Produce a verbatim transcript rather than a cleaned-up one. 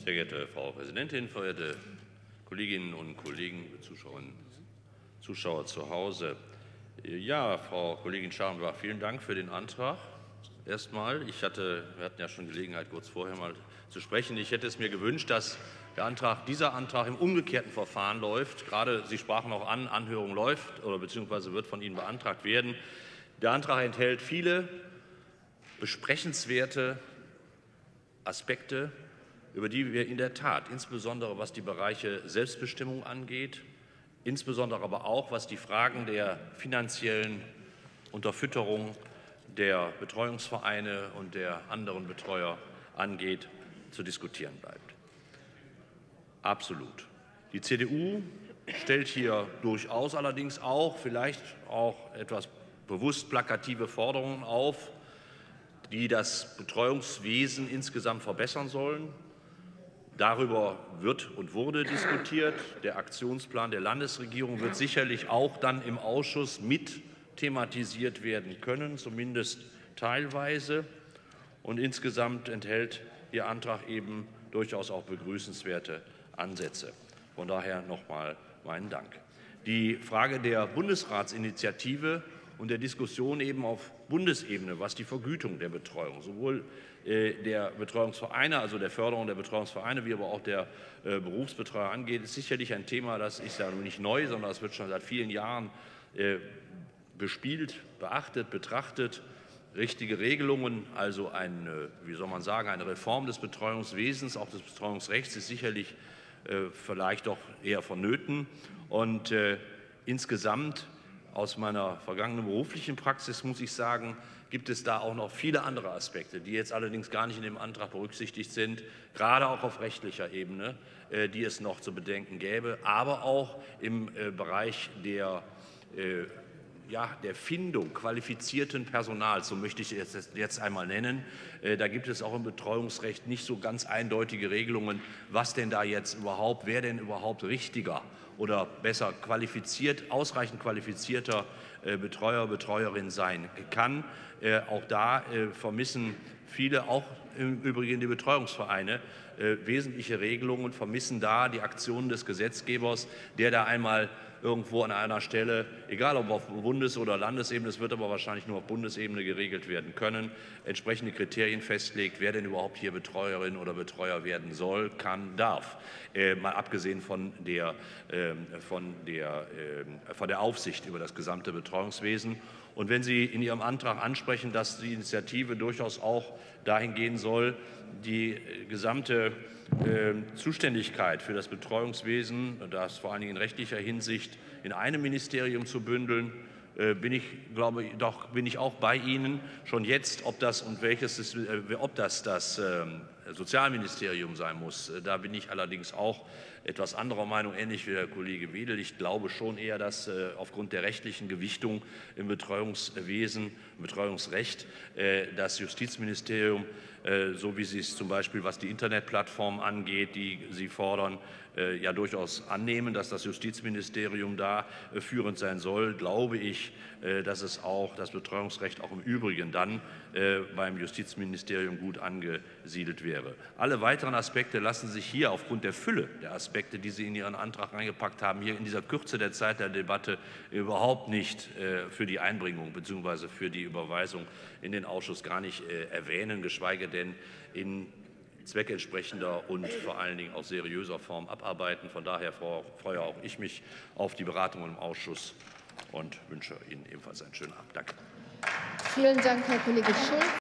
Sehr geehrte Frau Präsidentin, verehrte Kolleginnen und Kollegen, Zuschauerinnen und Zuschauer zu Hause! Ja, Frau Kollegin Scharrenbach, vielen Dank für den Antrag. Erstmal, ich hatte, wir hatten ja schon Gelegenheit, kurz vorher mal zu sprechen. Ich hätte es mir gewünscht, dass der Antrag, dieser Antrag im umgekehrten Verfahren läuft. Gerade Sie sprachen auch an, Anhörung läuft oder beziehungsweise wird von Ihnen beantragt werden. Der Antrag enthält viele besprechenswerte Aspekte, über die wir in der Tat, insbesondere was die Bereiche Selbstbestimmung angeht, insbesondere aber auch was die Fragen der finanziellen Unterfütterung der Betreuungsvereine und der anderen Betreuer angeht, zu diskutieren bleibt. Absolut. Die C D U stellt hier durchaus allerdings auch, vielleicht auch etwas bewusst plakative Forderungen auf, die das Betreuungswesen insgesamt verbessern sollen. Darüber wird und wurde diskutiert. Der Aktionsplan der Landesregierung wird sicherlich auch dann im Ausschuss mit thematisiert werden können, zumindest teilweise. Und insgesamt enthält Ihr Antrag eben durchaus auch begrüßenswerte Ansätze. Von daher noch mal meinen Dank. Die Frage der Bundesratsinitiative und der Diskussion eben auf Bundesebene, was die Vergütung der Betreuung, sowohl der Betreuungsvereine, also der Förderung der Betreuungsvereine, wie aber auch der Berufsbetreuer angeht, ist sicherlich ein Thema, das ist ja nicht neu, sondern das wird schon seit vielen Jahren bespielt, beachtet, betrachtet. Richtige Regelungen, also eine, wie soll man sagen, eine Reform des Betreuungswesens, auch des Betreuungsrechts ist sicherlich vielleicht doch eher vonnöten. Und äh, insgesamt aus meiner vergangenen beruflichen Praxis muss ich sagen, gibt es da auch noch viele andere Aspekte, die jetzt allerdings gar nicht in dem Antrag berücksichtigt sind, gerade auch auf rechtlicher Ebene, äh, die es noch zu bedenken gäbe, aber auch im äh, Bereich der äh, Ja, der Findung qualifizierten Personals, so möchte ich es jetzt einmal nennen. Da gibt es auch im Betreuungsrecht nicht so ganz eindeutige Regelungen, was denn da jetzt überhaupt, wer denn überhaupt richtiger oder besser qualifiziert, ausreichend qualifizierter Betreuer, Betreuerin sein kann. Auch da vermissen viele, auch im Übrigen die Betreuungsvereine, wesentliche Regelungen, vermissen da die Aktionen des Gesetzgebers, der da einmal irgendwo an einer Stelle, egal ob auf Bundes- oder Landesebene, es wird aber wahrscheinlich nur auf Bundesebene geregelt werden können, entsprechende Kriterien festlegt, wer denn überhaupt hier Betreuerin oder Betreuer werden soll, kann, darf. Äh, mal abgesehen von der, äh, von, der, äh, von der Aufsicht über das gesamte Betreuungswesen. Und wenn Sie in Ihrem Antrag ansprechen, dass die Initiative durchaus auch dahin gehen soll, die gesamte äh, Zuständigkeit für das Betreuungswesen, das vor allen Dingen in rechtlicher Hinsicht, in einem Ministerium zu bündeln, äh, bin ich, glaube ich, doch bin ich auch bei Ihnen. Schon jetzt, ob das und welches ist, äh, ob das das äh, Sozialministerium sein muss, äh, da bin ich allerdings auch etwas anderer Meinung, ähnlich wie der Kollege Wedel. Ich glaube schon eher, dass äh, aufgrund der rechtlichen Gewichtung im Betreuungswesen, im Betreuungsrecht, äh, das Justizministerium, äh, so wie Sie es zum Beispiel, was die Internetplattform angeht, die Sie fordern, äh, ja durchaus annehmen, dass das Justizministerium da äh, führend sein soll, glaube ich, äh, dass es auch das Betreuungsrecht auch im Übrigen dann äh, beim Justizministerium gut angesiedelt wäre. Alle weiteren Aspekte lassen sich hier aufgrund der Fülle der Aspekte, die Sie in Ihren Antrag reingepackt haben, hier in dieser Kürze der Zeit der Debatte überhaupt nicht äh, für die Einbringung bzw. für die Überweisung in den Ausschuss gar nicht äh, erwähnen, geschweige denn in zweckentsprechender und vor allen Dingen auch seriöser Form abarbeiten. Von daher freue auch ich mich auf die Beratung im Ausschuss und wünsche Ihnen ebenfalls einen schönen Abend. Danke. Vielen Dank, Herr Kollege Schulz.